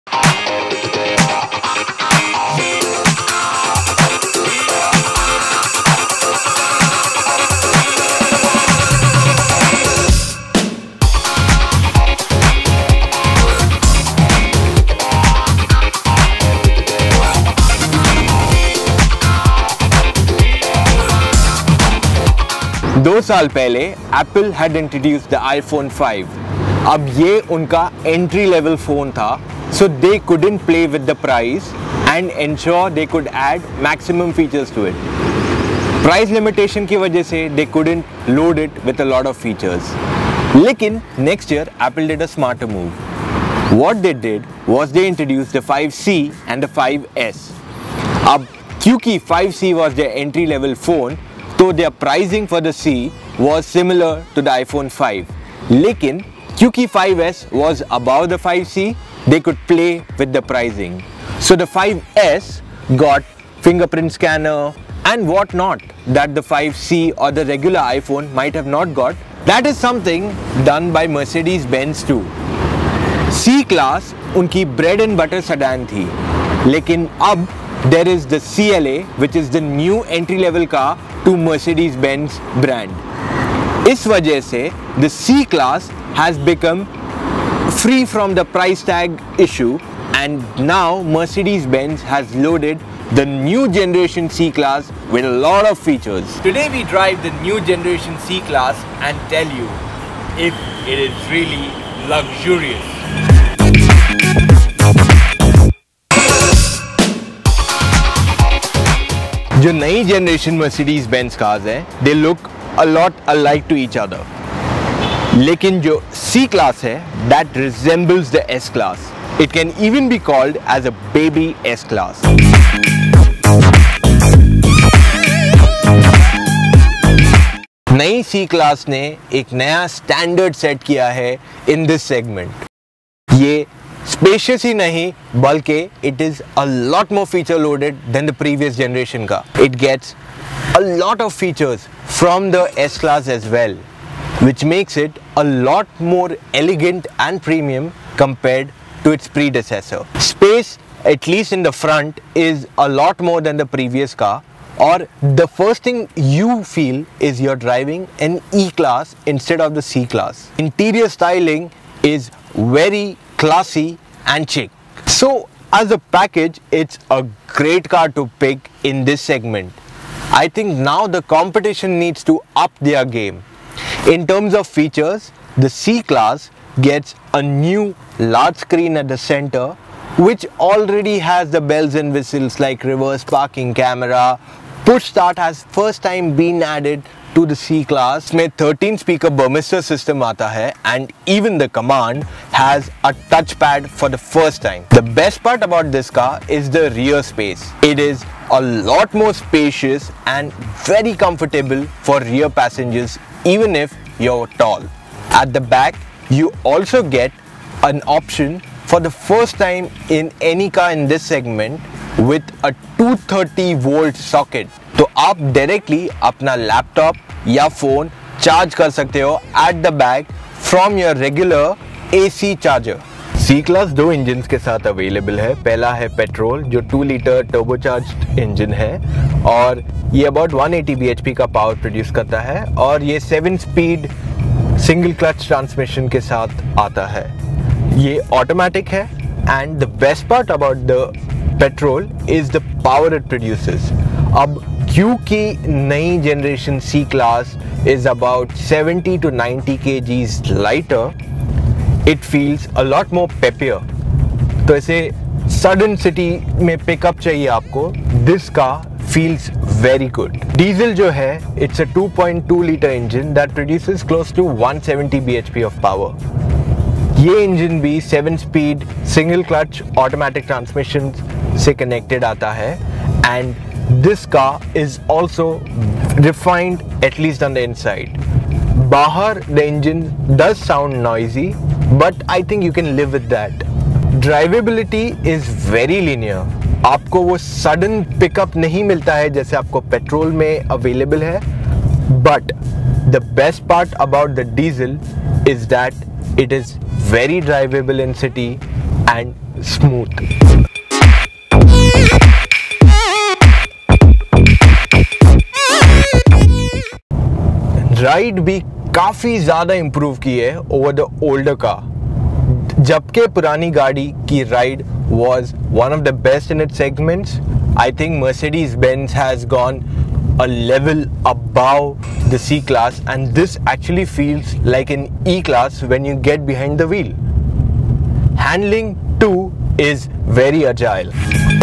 दो साल पहले Apple had introduced the iPhone 5. अब ये उनका एंट्री लेवल फोन था, so they couldn't play with the price and ensure they could add maximum features to it. Price limitation की वजह से they couldn't load it with a lot of features. लेकिन next year Apple did a smarter move. What they did was they introduced the 5C and the 5S. अब क्योंकि 5C was their entry level phone, तो their pricing for the C was similar to the iPhone 5. लेकिन क्योंकि 5S was above the 5C, they could play with the pricing. So the 5S got fingerprint scanner and what not that the 5C or the regular iPhone might have not got. That is something done by Mercedes-Benz too. C class उनकी bread and butter sedan थी, लेकिन अब there is the CLA, which is the new entry level car to Mercedes-Benz brand. इस वजह से the C class has become free from the price tag issue, and now Mercedes-Benz has loaded the new generation C class with a lot of features. Today we drive the new generation C class and tell you if it is really luxurious. जो नई generation Mercedes-Benz cars हैं, they look a lot alike to each other. लेकिन जो C class है, that resembles the S class. It can even be called as a baby S class. नई C class ने एक नया स्टैंडर्ड सेट किया है in this segment. ये स्पेशियस ही नहीं बल्कि it is a lot more feature loaded than the previous generation का. It gets a lot of features from the S class as well, which makes it a lot more elegant and premium compared to its predecessor. Space, at least in the front, is a lot more than the previous car, or the first thing you feel is you're driving an E-class instead of the C-class. Interior styling is very classy and chic. So as a package, it's a great car to pick in this segment. I think now the competition needs to up their game. In terms of features, the C-Class gets a new large screen at the center, which already has the bells and whistles like reverse parking camera. Push start has first time been added to the C-Class. में 13 speaker burmester system आता है, and even the command has a touchpad for the first time. The best part about this car is the rear space. It is a lot more spacious and very comfortable for rear passengers, even if you're tall. At the back, you also get an option for the first time in any car in this segment with a 230 volt socket. तो आप directly अपना laptop या phone charge कर सकते हो at the back from your regular AC charger. C class दो engine के साथ अवेलेबल है. पहला है पेट्रोल जो 2 लीटर टर्बोचार्ज्ड इंजन है और ये अबाउट 180 bhp का पावर प्रोड्यूस करता है, और ये 7 स्पीड सिंगल क्लच ट्रांसमिशन के साथ आता है. ये ऑटोमेटिक है, and the best part about the petrol is the power it produces. अब क्योंकि नई generation C class is about 70 to 90 kgs lighter, it feels a lot more peppier. तो ऐसे sudden city में पिकअप चाहिए आपको, this car feels very good. Diesel जो है, it's a 2.2 liter engine that produces close to 170 bhp of power. ये engine भी 7 speed single clutch automatic transmission से कनेक्टेड आता है, and this car is also refined at least on the inside. Bahar, the engine does sound noisy, but I think you can live with that. Drivability is very linear. आपको वो sudden pickup नहीं मिलता है जैसे आपको petrol में available है. But the best part about the diesel is that it is very drivable in city and smooth. Ride भी काफ़ी ज़्यादा इम्प्रूव की है ओवर द ओल्डर कार, जबकि पुरानी गाड़ी की ride was one of the best in its segments. I think Mercedes-Benz has gone a level above the C-Class, and this actually feels like an E-Class when you get behind the wheel. Handling too is very agile.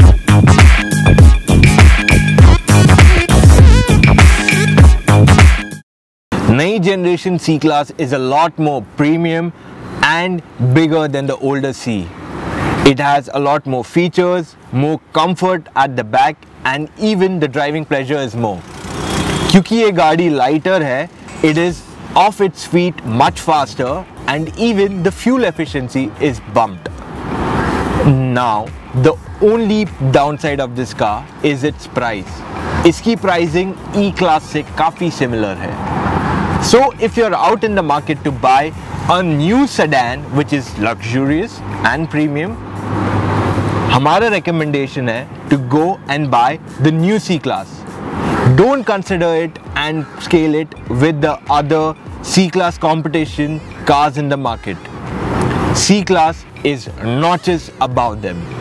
Nai generation C-Class is a lot more premium and bigger than the older C. It has a lot more features, more comfort at the back, and even the driving pleasure is more. क्योंकि ये गाड़ी lighter है, it is off its feet much faster, and even the fuel efficiency is bumped. Now, the only downside of this car is its price. इसकी pricing E-Class से काफ़ी similar है. So, if you're out in the market to buy a new sedan which is luxurious and premium, हमारा recommendation है to go and buy the new C-Class. Don't consider it and scale it with the other C-Class competition cars in the market. C-Class is notches above them.